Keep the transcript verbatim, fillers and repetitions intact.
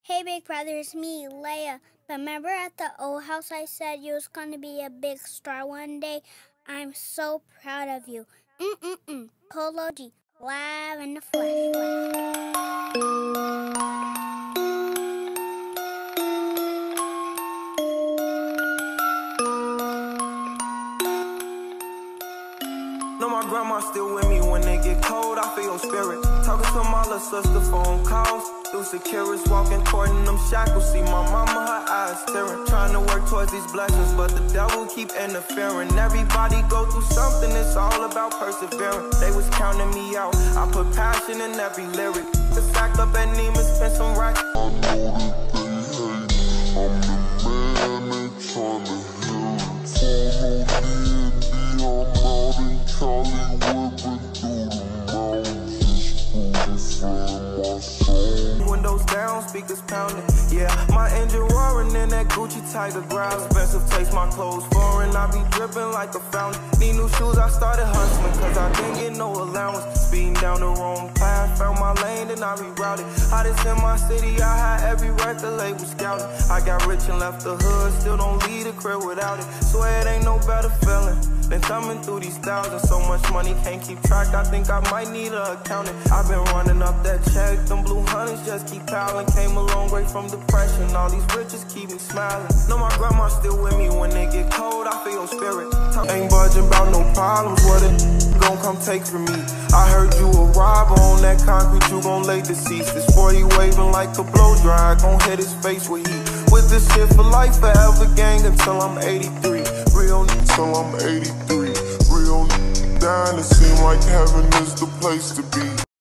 Hey, big brother, it's me, Leia. But remember at the old house I said you was going to be a big star one day? I'm so proud of you. Mm-mm-mm. Polo G, live in the flesh. Know my grandma still with me when it get cold. I feel your spirit. Talking to my little sister, phone calls. Through securities, walking, courting them shackles. See my mama, her eyes staring. Trying to work towards these blessings, but the devil keep interfering. Everybody go through something, it's all about persevering. They was counting me out, I put passion in every lyric. To sack up at Neiman, spend some racks. I know that they hate, I'm the man they tryna hear it. Follow D and D, I'm out in Cali, whipping through the mountains, just proving my soul. Windows down, speakers pounding. Yeah, my engine roaring in that Gucci Tiger growl. Expensive taste, my clothes foreign. I be dripping like a fountain. Need new shoes, I started hustling, cause I didn't get no allowance. Speeding down the wrong path, found my lane, then I rerouted. Hottest in my city, I had every record label scouting. I got rich and left the hood, still don't leave the crib without it. Swear it ain't no better feeling than thumbing through these thousands. So much money, can't keep track, I think I might need an accountant. I've been running up that check, them blue hundreds just keep piling. Came a long way from depression, all these riches keep me smiling. Know my grandma still with me when it get cold, I feel your spirit. Ain't budging about no problems, what it gon' come take from me. I heard you a robber on that concrete, you gon' lay deceased. This forty waving like a blow dry, gon' hit his face with heat. With this shit for life, forever gang until I'm eighty-three. Real Till I'm eighty-three. Real dying, it seem like heaven is the place to be.